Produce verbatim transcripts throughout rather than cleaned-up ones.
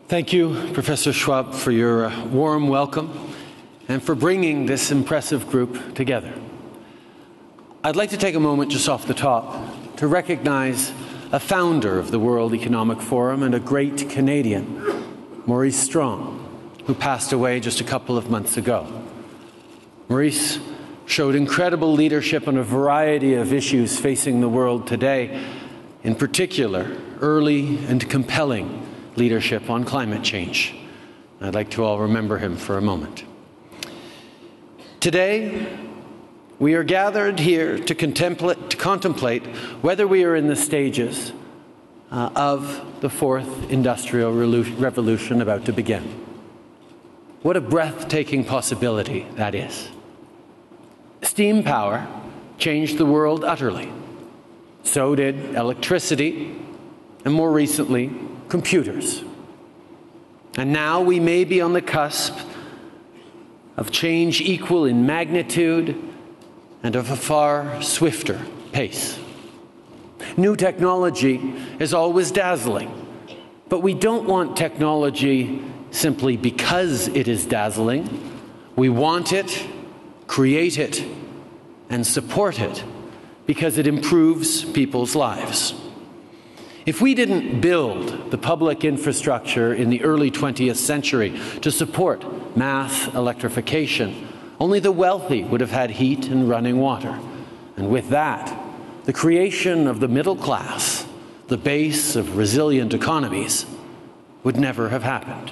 Thank you, Professor Schwab, for your uh, warm welcome and for bringing this impressive group together. I'd like to take a moment just off the top to recognize a founder of the World Economic Forum and a great Canadian, Maurice Strong, who passed away just a couple of months ago. Maurice showed incredible leadership on a variety of issues facing the world today, in particular, early and compelling leadership on climate change. I'd like to all remember him for a moment. Today, we are gathered here to contemplate, to contemplate whether we are in the stages uh, of the fourth industrial revolution about to begin. What a breathtaking possibility that is. Steam power changed the world utterly. So did electricity, and more recently, computers. And now we may be on the cusp of change equal in magnitude and of a far swifter pace. New technology is always dazzling, but we don't want technology simply because it is dazzling. We want it, create it, and support it because it improves people's lives. If we didn't build the public infrastructure in the early twentieth century to support mass electrification, only the wealthy would have had heat and running water. And with that, the creation of the middle class, the base of resilient economies, would never have happened.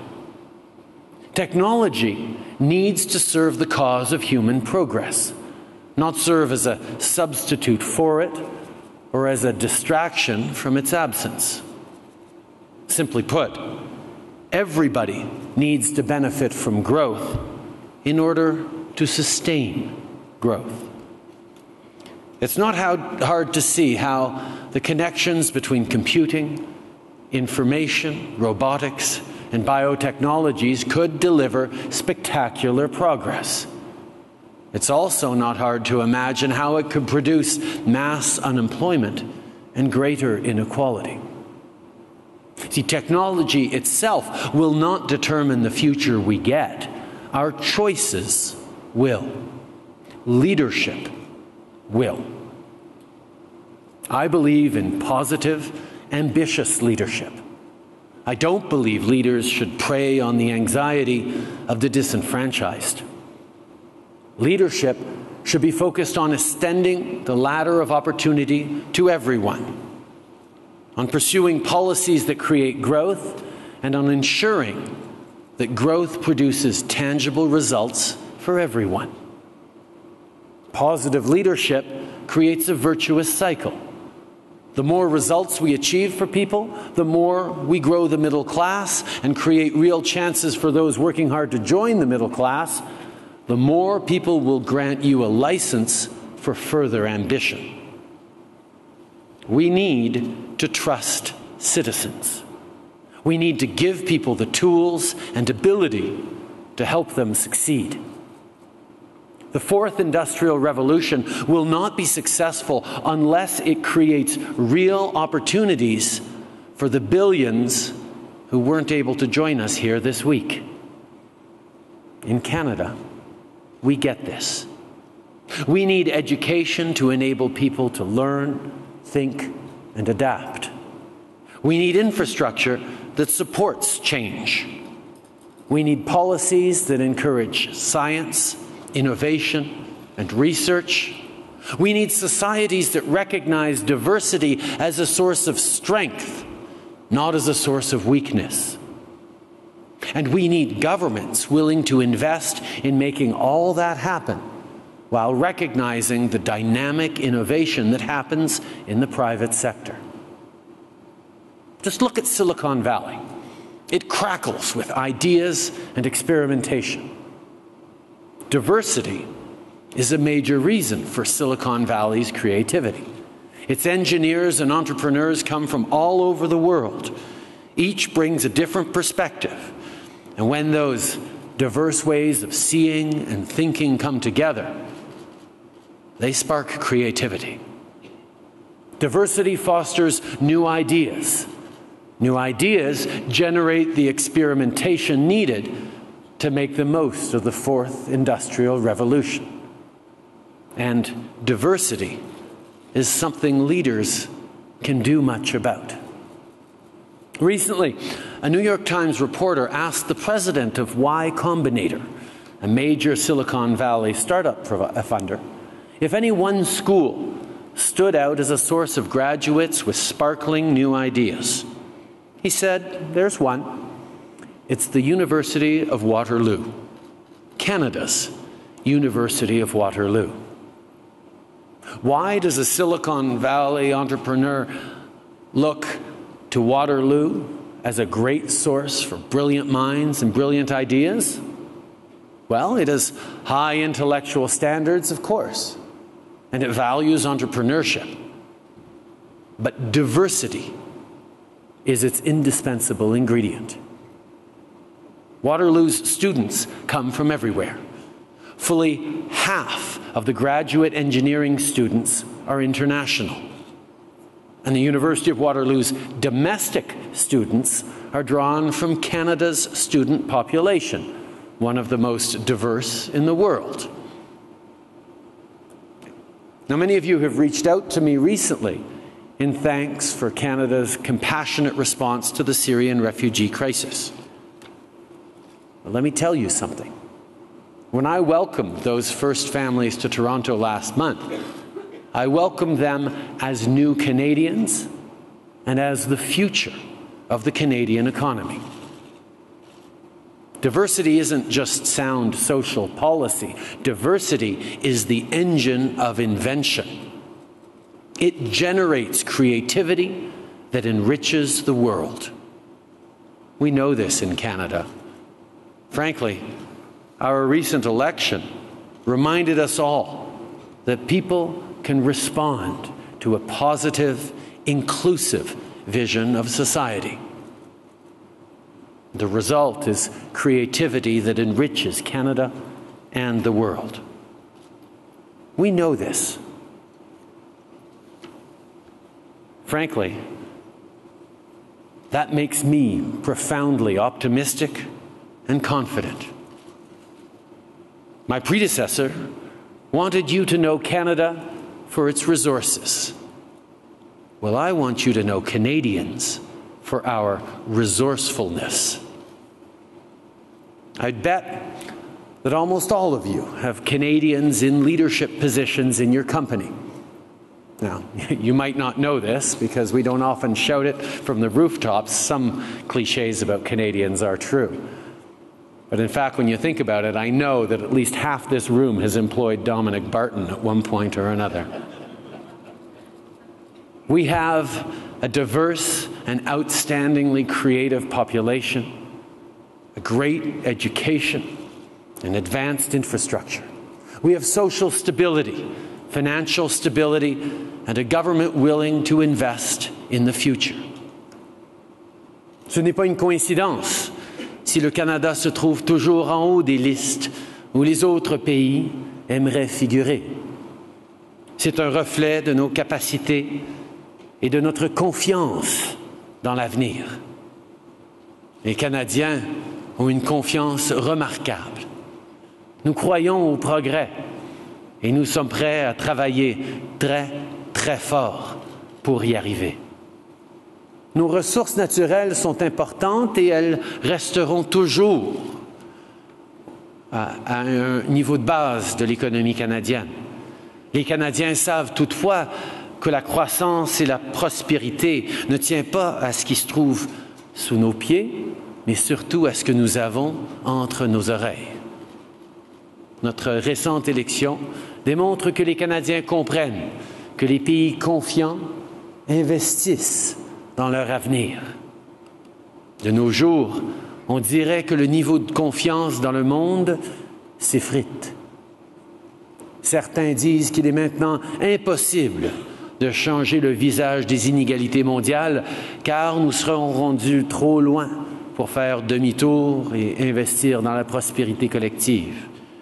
Technology needs to serve the cause of human progress, not serve as a substitute for it or as a distraction from its absence. Simply put, everybody needs to benefit from growth in order to sustain growth. It's not how hard to see how the connections between computing, information, robotics, and biotechnologies could deliver spectacular progress. It's also not hard to imagine how it could produce mass unemployment and greater inequality. See, technology itself will not determine the future we get. Our choices will. Leadership will. I believe in positive, ambitious leadership. I don't believe leaders should prey on the anxiety of the disenfranchised. Leadership should be focused on extending the ladder of opportunity to everyone, on pursuing policies that create growth, and on ensuring that growth produces tangible results for everyone. Positive leadership creates a virtuous cycle. The more results we achieve for people, the more we grow the middle class and create real chances for those working hard to join the middle class, the more people will grant you a license for further ambition. We need to trust citizens. We need to give people the tools and ability to help them succeed. The fourth industrial revolution will not be successful unless it creates real opportunities for the billions who weren't able to join us here this week. In Canada, we get this. We need education to enable people to learn, think, and adapt. We need infrastructure that supports change. We need policies that encourage science, innovation, and research. We need societies that recognize diversity as a source of strength, not as a source of weakness. And we need governments willing to invest in making all that happen while recognizing the dynamic innovation that happens in the private sector. Just look at Silicon Valley. It crackles with ideas and experimentation. Diversity is a major reason for Silicon Valley's creativity. Its engineers and entrepreneurs come from all over the world. Each brings a different perspective. And when those diverse ways of seeing and thinking come together, they spark creativity. Diversity fosters new ideas. New ideas generate the experimentation needed to make the most of the fourth industrial revolution. And diversity is something leaders can do much about. Recently, a New York Times reporter asked the president of Y Combinator, a major Silicon Valley startup funder, if any one school stood out as a source of graduates with sparkling new ideas. He said, there's one. It's the University of Waterloo, Canada's University of Waterloo. Why does a Silicon Valley entrepreneur look to Waterloo as a great source for brilliant minds and brilliant ideas? Well, it has high intellectual standards, of course, and it values entrepreneurship. But diversity is its indispensable ingredient. Waterloo's students come from everywhere. Fully half of the graduate engineering students are international. And the University of Waterloo's domestic students are drawn from Canada's student population, one of the most diverse in the world. Now, many of you have reached out to me recently in thanks for Canada's compassionate response to the Syrian refugee crisis. But let me tell you something. When I welcomed those first families to Toronto last month, I welcomed them as new Canadians and as the future of the Canadian economy. Diversity isn't just sound social policy. Diversity is the engine of invention. It generates creativity that enriches the world. We know this in Canada. Frankly, our recent election reminded us all that people can respond to a positive, inclusive vision of society. The result is creativity that enriches Canada and the world. We know this. Frankly, that makes me profoundly optimistic and confident. My predecessor wanted you to know Canada for its resources. Well, I want you to know Canadians for our resourcefulness. I'd bet that almost all of you have Canadians in leadership positions in your company. Now, you might not know this because we don't often shout it from the rooftops. Some cliches about Canadians are true. But in fact, when you think about it, I know that at least half this room has employed Dominic Barton at one point or another. We have a diverse and outstandingly creative population, a great education, and advanced infrastructure. We have social stability, financial stability, and a government willing to invest in the future. Ce n'est pas une coïncidence si le Canada se trouve toujours en haut des listes où les autres pays aimeraient figurer. C'est un reflet de nos capacités et de notre confiance dans l'avenir. Les Canadiens ont une confiance remarquable. Nous croyons au progrès et nous sommes prêts à travailler très, très fort pour y arriver. Nos ressources naturelles sont importantes et elles resteront toujours à, à un niveau de base de l'économie canadienne. Les Canadiens savent toutefois que la croissance et la prospérité ne tiennent pas à ce qui se trouve sous nos pieds, mais surtout à ce que nous avons entre nos oreilles. Notre récente élection démontre que les Canadiens comprennent que les pays confiants investissent dans leur avenir. De nos jours, on dirait que le niveau de confiance dans le monde s'effrite. Certains disent qu'il est maintenant impossible de changer le visage des inégalités mondiales car nous serons rendus trop loin pour faire demi-tour et investir dans la prospérité collective.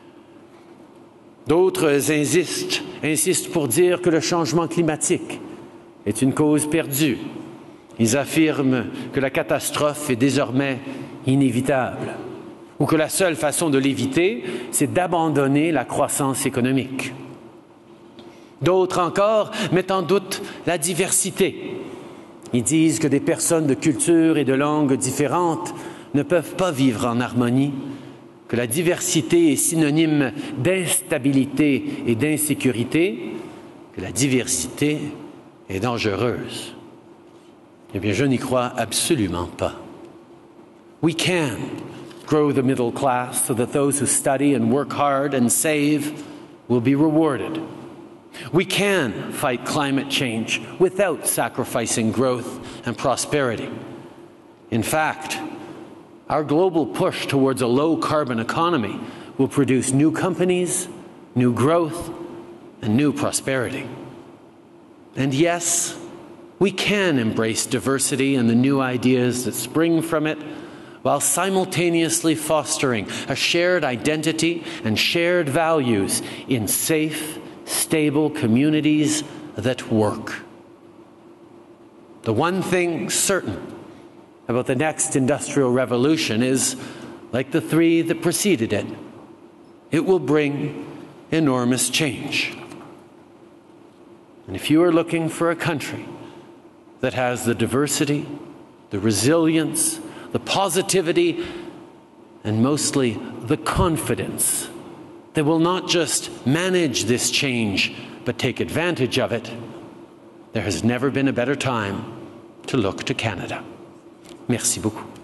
D'autres insistent, insistent pour dire que le changement climatique est une cause perdue Ils affirment que la catastrophe est désormais inévitable, ou que la seule façon de l'éviter, c'est d'abandonner la croissance économique. D'autres encore mettent en doute la diversité. Ils disent que des personnes de cultures et de langues différentes ne peuvent pas vivre en harmonie, que la diversité est synonyme d'instabilité et d'insécurité, que la diversité est dangereuse. Eh bien, je n'y crois absolument pas. We can grow the middle class so that those who study and work hard and save will be rewarded. We can fight climate change without sacrificing growth and prosperity. In fact, our global push towards a low-carbon economy will produce new companies, new growth, and new prosperity. And yes, we can embrace diversity and the new ideas that spring from it, while simultaneously fostering a shared identity and shared values in safe, stable communities that work. The one thing certain about the next industrial revolution is, like the three that preceded it, it will bring enormous change. And if you are looking for a country that has the diversity, the resilience, the positivity, and mostly the confidence that will not just manage this change, but take advantage of it, there has never been a better time to look to Canada. Merci beaucoup.